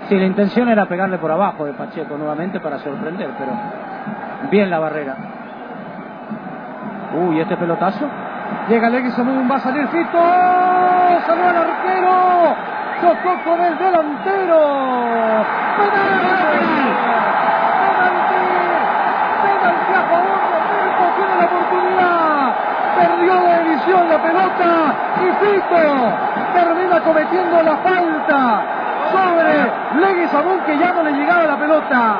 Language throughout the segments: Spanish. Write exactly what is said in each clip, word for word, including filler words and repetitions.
Sí, la intención era pegarle por abajo de Pacheco nuevamente para sorprender, pero bien la barrera. Uy, este pelotazo. Llega Leguizamón, va a salir Fito. Salió el arquero. Chocó con el delantero. ¡Penal! ¡Penalti! ¡Penalti a favor de Firpo! Tiene la oportunidad. Perdió de visión la pelota y Fito termina cometiendo la falta sobre Leguizamón, que ya no le llegaba la pelota.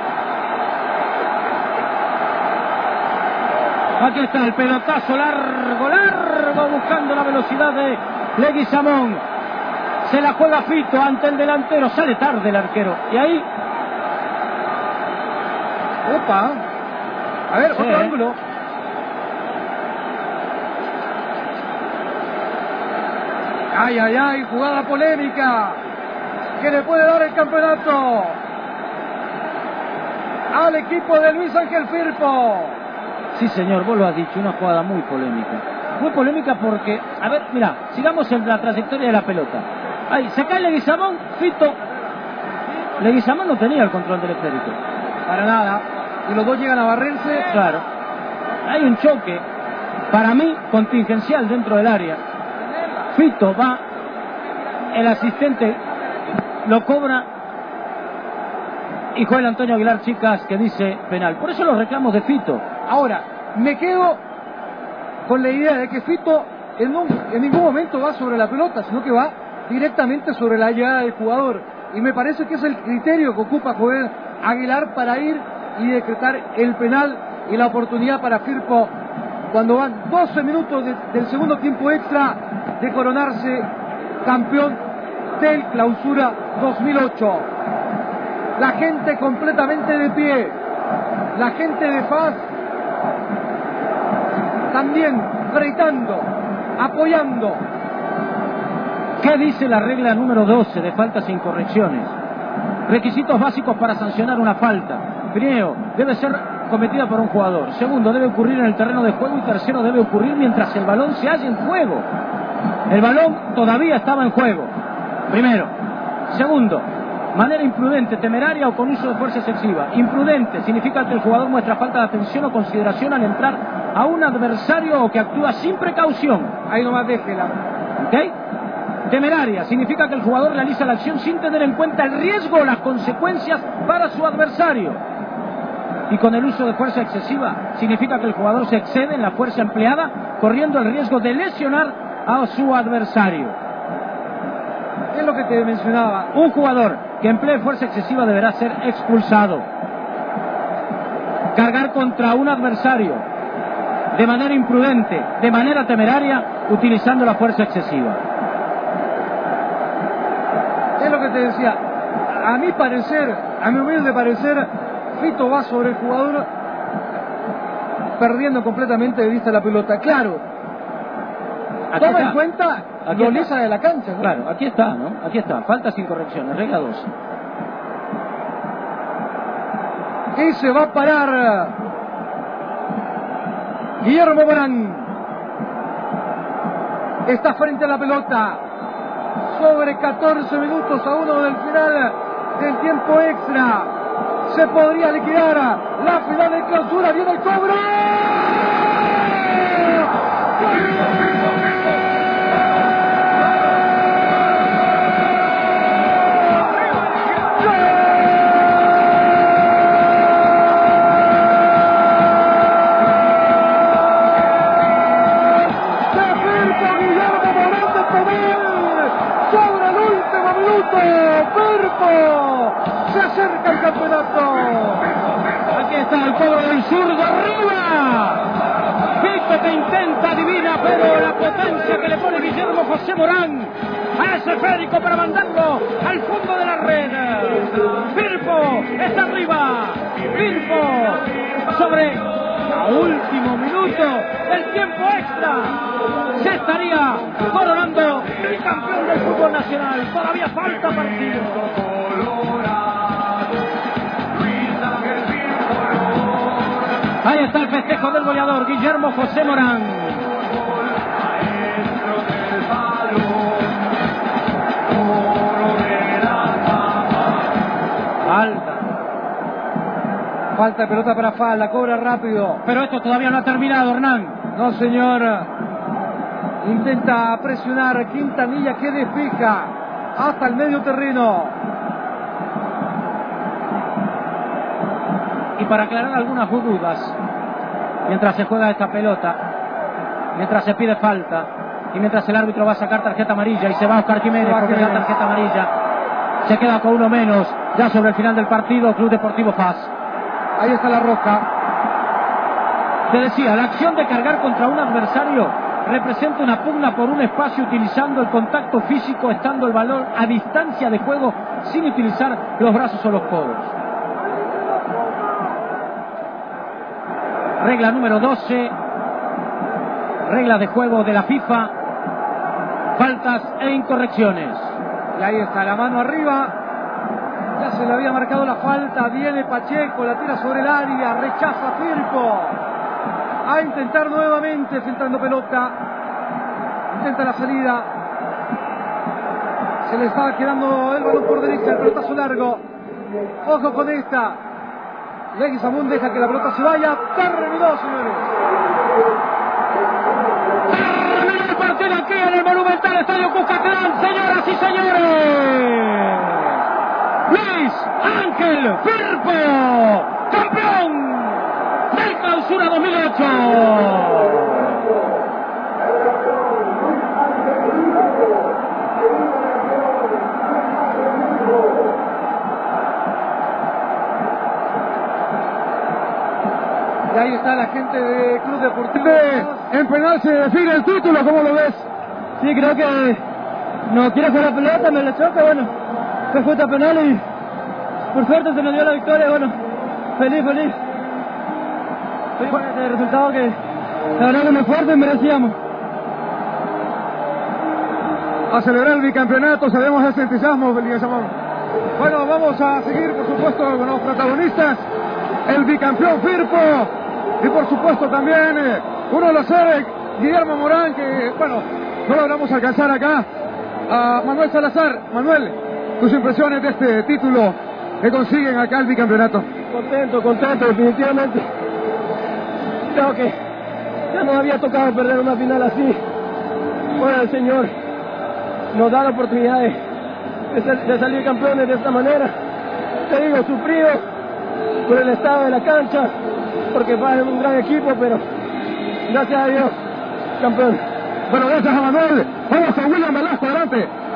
Aquí está el pelotazo largo, largo, buscando la velocidad de Leguizamón. Se la juega Fito ante el delantero, sale tarde el arquero. Y ahí... Opa. A ver, sí. Otro ángulo. Ay, ay, ay, jugada polémica que le puede dar el campeonato al equipo de Luis Ángel Firpo. Sí, señor, vos lo has dicho, una jugada muy polémica. Muy polémica porque, a ver, mira, sigamos en la trayectoria de la pelota. Ahí, se cae Leguizamón, Fito. Leguizamón no tenía el control del esférico. Para nada. Y los dos llegan a barrerse. Claro. Hay un choque, para mí, contingencial dentro del área. Fito va, el asistente lo cobra y Joel Antonio Aguilar Chicas que dice penal. Por eso los reclamos de Fito. Ahora, me quedo con la idea de que Fito en, un, en ningún momento va sobre la pelota, sino que va directamente sobre la llegada del jugador. Y me parece que es el criterio que ocupa Joel Aguilar para ir y decretar el penal y la oportunidad para Firpo cuando van doce minutos de, del segundo tiempo extra de coronarse campeón del Clausura dos mil ocho. La gente completamente de pie, la gente de F A S también gritando, apoyando. ¿Qué dice la regla número doce de faltas sin correcciones? Requisitos básicos para sancionar una falta. Primero, debe ser cometida por un jugador. Segundo, debe ocurrir en el terreno de juego. Y tercero, debe ocurrir mientras el balón se halla en juego. El balón todavía estaba en juego. Primero. Segundo, manera imprudente, temeraria o con uso de fuerza excesiva. Imprudente significa que el jugador muestra falta de atención o consideración al entrar a un adversario o que actúa sin precaución. Ahí nomás déjela. ¿Ok? Temeraria significa que el jugador realiza la acción sin tener en cuenta el riesgo o las consecuencias para su adversario. Y con el uso de fuerza excesiva significa que el jugador se excede en la fuerza empleada, corriendo el riesgo de lesionar a su adversario. Es lo que te mencionaba. Un jugador que emplee fuerza excesiva deberá ser expulsado. Cargar contra un adversario de manera imprudente, de manera temeraria, utilizando la fuerza excesiva. Es lo que te decía. A mi parecer, a mi humilde parecer, Fito va sobre el jugador perdiendo completamente de vista la pelota. Claro, aquí toma está. en cuenta Aquí lo está. lisa de la cancha, ¿no? Claro, aquí está, ¿no? Aquí está, falta sin correcciones, regla doce. Y se va a parar Guillermo Morán. Está frente a la pelota. Sobre catorce minutos a uno del final del tiempo extra. Se podría liquidar la final de Clausura. Viene el cobro. Se acerca el campeonato. Aquí está el cobro del zurdo arriba. Fito que intenta, adivina, pero la potencia que le pone Guillermo José Morán a ese esférico para mandarlo al fondo de la red. Firpo está arriba. Firpo sobre a último minuto del tiempo extra. Se estaría coronando el campeón del fútbol nacional. Todavía falta partido. Ahí está el festejo del goleador Guillermo José Morán. Falta. Falta de pelota para Falda, cobra rápido. Pero esto todavía no ha terminado, Hernán. No, señor. Intenta presionar Quintanilla, que despeja hasta el medio terreno. Y para aclarar algunas dudas, mientras se juega esta pelota, mientras se pide falta y mientras el árbitro va a sacar tarjeta amarilla y se va Oscar Jiménez porque la tarjeta amarilla, se queda con uno menos ya sobre el final del partido Club Deportivo F A S. Ahí está la Roca. Te decía, la acción de cargar contra un adversario representa una pugna por un espacio utilizando el contacto físico, estando el balón a distancia de juego sin utilizar los brazos o los codos. Regla número doce, regla de juego de la FIFA, faltas e incorrecciones. Y ahí está la mano arriba, ya se le había marcado la falta, viene Pacheco, la tira sobre el área, rechaza Firpo, a intentar nuevamente filtrando pelota, intenta la salida, se le estaba quedando el balón por derecha, el pelotazo largo, ojo con esta. Leguizamón deja que la pelota se vaya. Terminó, señores. Terminó el partido aquí en el Monumental Estadio Cuscatlán, señoras y señores. Luis Ángel Firpo, campeón del Clausura dos mil ocho. Y ahí está la gente de Club Deportivo. En penal se define el título, ¿cómo lo ves? Sí, creo que no quiere jugar la pelota, me la choca, bueno, fue justa penal y por suerte se nos dio la victoria, bueno, feliz, feliz. Feliz por este resultado que la verdad que me esfuerzo y merecíamos. A celebrar el bicampeonato, sabemos ese entusiasmo, Leguizamón. Bueno, vamos a seguir, por supuesto, con los protagonistas. El bicampeón Firpo. Y por supuesto también eh, uno de los héroes, Guillermo Morán, que bueno, no logramos alcanzar acá. A Manuel Salazar. Manuel, tus impresiones de este título que consiguen acá el bicampeonato. Contento, contento, definitivamente. Creo que ya nos había tocado perder una final así. Bueno, el Señor nos da la oportunidad de, de, ser, de salir campeones de esta manera. Te digo, sufrido por el estado de la cancha, porque va en un gran equipo, pero gracias a Dios, campeón. Bueno, gracias a Manuel. Vamos a William Velasco, adelante.